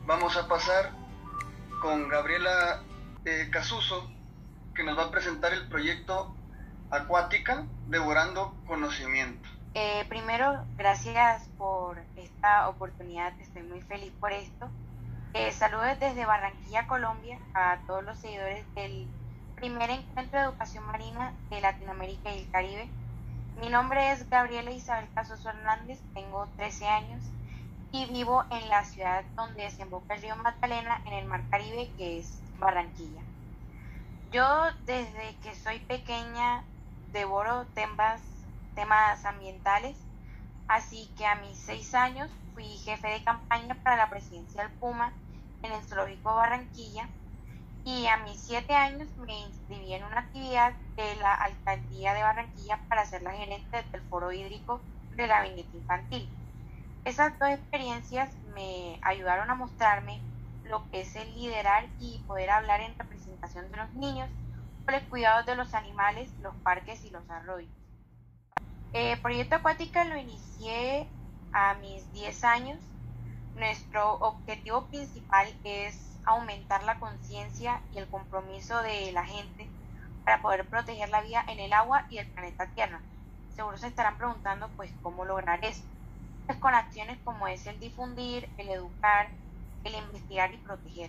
Vamos a pasar con Gabriela Casuso, que nos va a presentar el proyecto Acuática, Devorando Conocimiento. Primero, gracias por esta oportunidad, estoy muy feliz por esto. Saludos desde Barranquilla, Colombia, a todos los seguidores del primer encuentro de educación marina de Latinoamérica y el Caribe. Mi nombre es Gabriela Isabel Casoso Hernández, tengo 13 años y vivo en la ciudad donde desemboca el río Magdalena en el Mar Caribe, que es Barranquilla. Yo desde que soy pequeña devoro temas ambientales, así que a mis 6 años fui jefe de campaña para la presidencia del Puma en el Zoológico Barranquilla y a mis 7 años me inscribí en una actividad de la Alcaldía de Barranquilla para ser la gerente del foro hídrico del gabinete infantil. Esas dos experiencias me ayudaron a mostrarme lo que es el liderar y poder hablar en representación de los niños por el cuidado de los animales, los parques y los arroyos. Proyecto Acuática lo inicié a mis 10 años. Nuestro objetivo principal es aumentar la conciencia y el compromiso de la gente para poder proteger la vida en el agua y el planeta Tierra. Seguro se estarán preguntando pues cómo lograr eso. Pues con acciones como es el difundir, el educar, el investigar y proteger.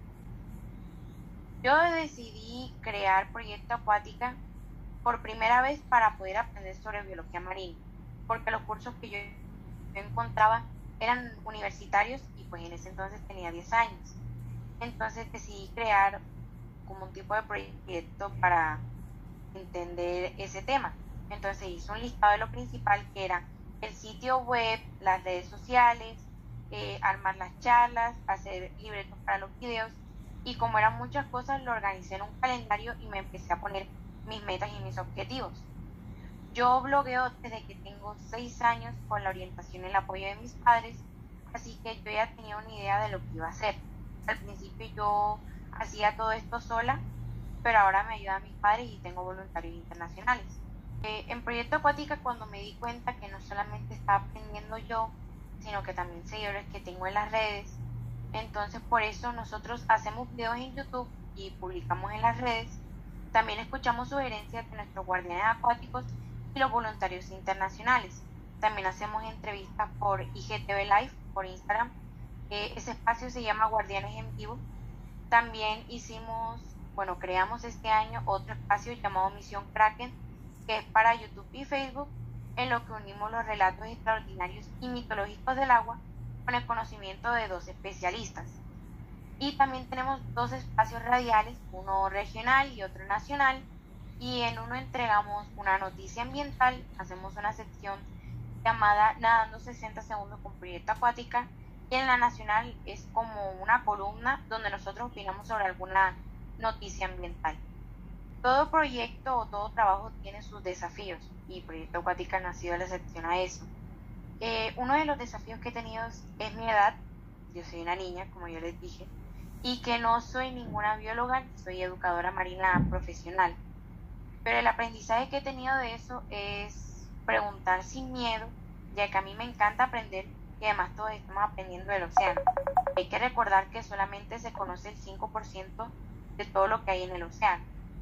Yo decidí crear Proyecto Acuática por primera vez para poder aprender sobre biología marina, porque los cursos que yo encontraba eran universitarios y pues en ese entonces tenía 10 años. Entonces decidí crear como un tipo de proyecto para entender ese tema. Entonces hice un listado de lo principal que era el sitio web, las redes sociales, armar las charlas, hacer libretos para los videos y como eran muchas cosas lo organicé en un calendario y me empecé a poner mis metas y mis objetivos. Yo blogueo desde que tengo 6 años con la orientación y el apoyo de mis padres, así que yo ya tenía una idea de lo que iba a hacer. Al principio yo hacía todo esto sola, pero ahora me ayudan mis padres y tengo voluntarios internacionales. En Proyecto Acuática, cuando me di cuenta que no solamente estaba aprendiendo yo, sino que también seguidores que tengo en las redes, entonces por eso nosotros hacemos videos en YouTube y publicamos en las redes. También escuchamos sugerencias de nuestros guardianes acuáticos y los voluntarios internacionales. También hacemos entrevistas por IGTV Live, por Instagram. Ese espacio se llama Guardianes en Vivo. También creamos este año otro espacio llamado Misión Kraken, que es para YouTube y Facebook, en lo que unimos los relatos extraordinarios y mitológicos del agua con el conocimiento de dos especialistas. Y también tenemos dos espacios radiales, uno regional y otro nacional, y en uno entregamos una noticia ambiental, hacemos una sección llamada Nadando 60 segundos con Proyecto Acuática, y en la nacional es como una columna donde nosotros opinamos sobre alguna noticia ambiental. Todo proyecto o todo trabajo tiene sus desafíos y Proyecto Acuática no ha sido la excepción a eso. Uno de los desafíos que he tenido es mi edad. Yo soy una niña, como yo les dije, y que no soy ninguna bióloga, soy educadora marina profesional. Pero el aprendizaje que he tenido de eso es preguntar sin miedo, ya que a mí me encanta aprender y además todos estamos aprendiendo del océano. Hay que recordar que solamente se conoce el 5% de todo lo que hay en el océano.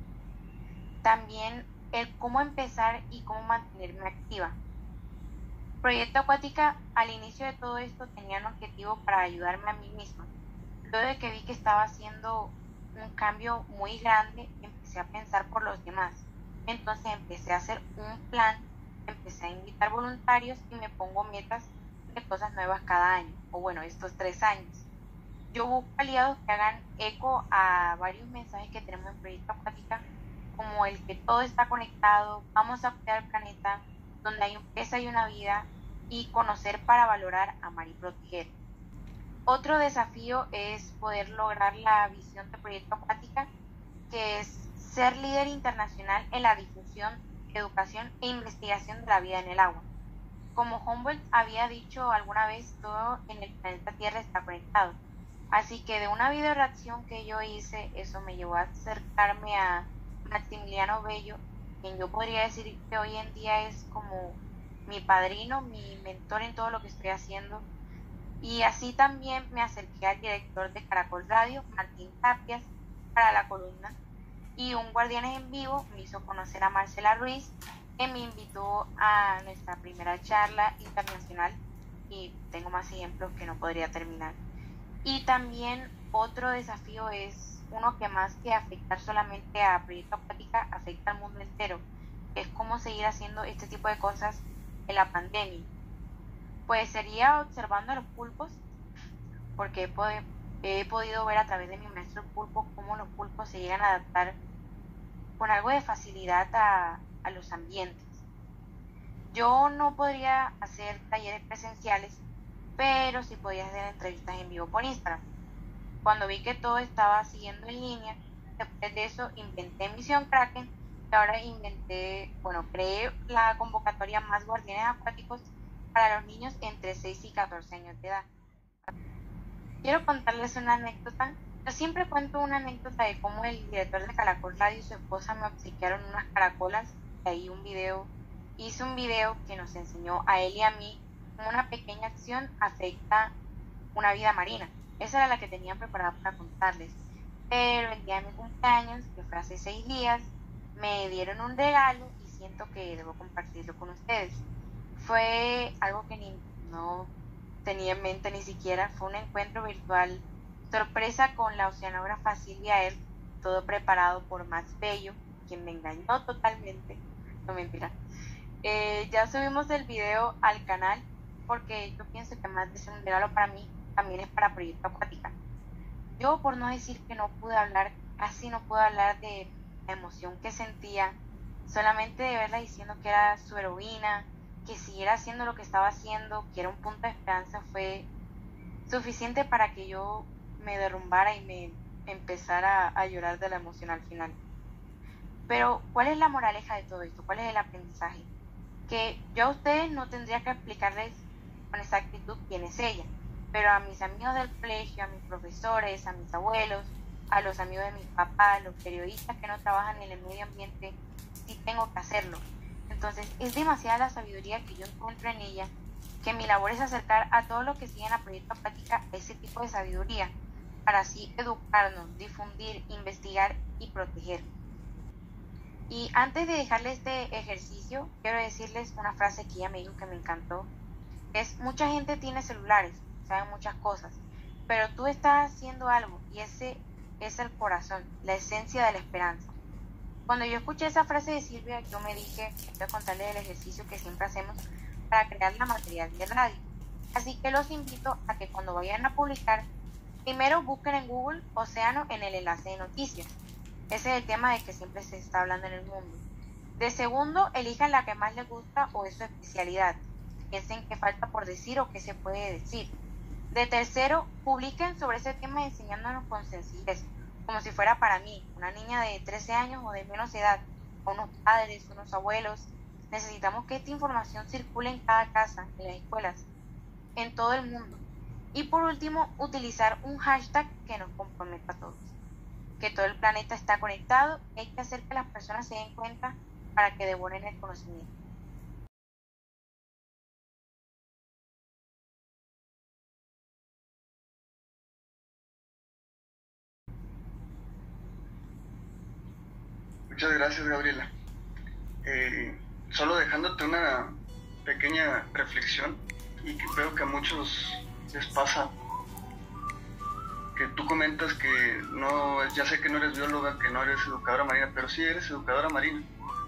También el cómo empezar y cómo mantenerme activa. Proyecto Acuática al inicio de todo esto tenía un objetivo para ayudarme a mí misma. Luego de que vi que estaba haciendo un cambio muy grande, empecé a pensar por los demás. Entonces empecé a hacer un plan, empecé a invitar voluntarios y me pongo metas de cosas nuevas cada año, o bueno, estos 3 años. Yo busco aliados que hagan eco a varios mensajes que tenemos en Proyecto Acuática, como el que todo está conectado, vamos a cuidar el planeta, donde hay un pez hay una vida, y conocer para valorar, amar y proteger. Otro desafío es poder lograr la visión de Proyecto Acuática, que es ser líder internacional en la difusión, educación e investigación de la vida en el agua. Como Humboldt había dicho alguna vez, todo en el planeta Tierra está conectado. Así que de una video reacción que yo hice, eso me llevó a acercarme a Maximiliano Bello, quien yo podría decir que hoy en día es como mi padrino, mi mentor en todo lo que estoy haciendo. Y así también me acerqué al director de Caracol Radio, Martín Tapias, para la columna, y un Guardianes en Vivo me hizo conocer a Marcela Ruiz, que me invitó a nuestra primera charla internacional, y tengo más ejemplos que no podría terminar. Y también otro desafío es uno que más que afectar solamente a Proyecto Acuática, afecta al mundo entero, que es cómo seguir haciendo este tipo de cosas en la pandemia. Pues sería observando a los pulpos, porque he podido ver a través de mi maestro pulpo cómo los pulpos se llegan a adaptar con algo de facilidad a los ambientes. Yo no podría hacer talleres presenciales, pero sí podía hacer entrevistas en vivo por Instagram. Cuando vi que todo estaba siguiendo en línea, después de eso inventé Misión Kraken, y ahora creé la convocatoria Más Guardianes Acuáticos para los niños entre 6 y 14 años de edad. Quiero contarles una anécdota. Yo siempre cuento una anécdota de cómo el director de Caracol Radio y su esposa me obsequiaron unas caracolas, y ahí hice un video que nos enseñó a él y a mí cómo una pequeña acción afecta una vida marina. Esa era la que tenía preparada para contarles. Pero el día de mi cumpleaños, que fue hace 6 días, me dieron un regalo y siento que debo compartirlo con ustedes. Fue algo que no tenía en mente ni siquiera. Fue un encuentro virtual sorpresa con la oceanógrafa Silvia Earl, todo preparado por Max Bello, quien me engañó totalmente. No, mentira. Ya subimos el video al canal porque yo pienso que más de ser un regalo para mí, también es para Proyecto Acuática. Yo, por no decir que no pude hablar, casi no pude hablar de la emoción que sentía, solamente de verla diciendo que era su heroína, que siguiera haciendo lo que estaba haciendo, que era un punto de esperanza, fue suficiente para que yo me derrumbara y me empezara a llorar de la emoción al final. Pero, ¿cuál es la moraleja de todo esto? ¿Cuál es el aprendizaje? Que yo a ustedes no tendría que explicarles con exactitud quién es ella, pero a mis amigos del colegio, a mis profesores, a mis abuelos, a los amigos de mis papás, a los periodistas que no trabajan en el medio ambiente, sí tengo que hacerlo. Entonces, es demasiada la sabiduría que yo encuentro en ella, que mi labor es acercar a todos los que siguen a Proyecto Acuática ese tipo de sabiduría, para así educarnos, difundir, investigar y proteger. Y antes de dejarles este ejercicio, quiero decirles una frase que ella me dijo que me encantó. Mucha gente tiene celulares, saben muchas cosas, pero tú estás haciendo algo y ese es el corazón, la esencia de la esperanza. Cuando yo escuché esa frase de Silvia, yo me dije, voy a contarles el ejercicio que siempre hacemos para crear la material de radio. Así que los invito a que cuando vayan a publicar, primero busquen en Google Océano en el enlace de noticias. Ese es el tema de que siempre se está hablando en el mundo. De segundo, elijan la que más les gusta o es su especialidad. Piensen qué falta por decir o qué se puede decir. De tercero, publiquen sobre ese tema enseñándonos con sencillez, como si fuera para mí, una niña de 13 años o de menos edad, o unos padres, unos abuelos. Necesitamos que esta información circule en cada casa, en las escuelas, en todo el mundo. Y por último, utilizar un hashtag que nos comprometa a todos. Que todo el planeta está conectado, hay que hacer que las personas se den cuenta para que devoren el conocimiento. Muchas gracias, Gabriela. Solo dejándote una pequeña reflexión, y que creo que a muchos les pasa, que tú comentas que no, ya sé que no eres bióloga, que no eres educadora marina, pero sí eres educadora marina.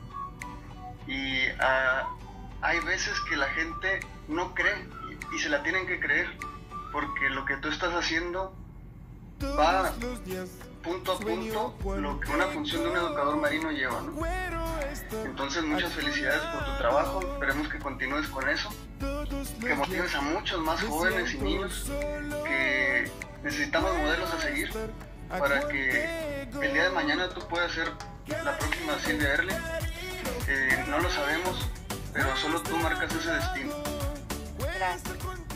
Y hay veces que la gente no cree y se la tienen que creer, porque lo que tú estás haciendo va punto a punto lo que una función de un educador marino lleva, ¿no? Entonces, muchas felicidades por tu trabajo, esperemos que continúes con eso, que motives a muchos más jóvenes y niños, que necesitamos modelos a seguir para que el día de mañana tú puedas ser la próxima Silvia Earle. No lo sabemos, pero solo tú marcas ese destino. Gracias.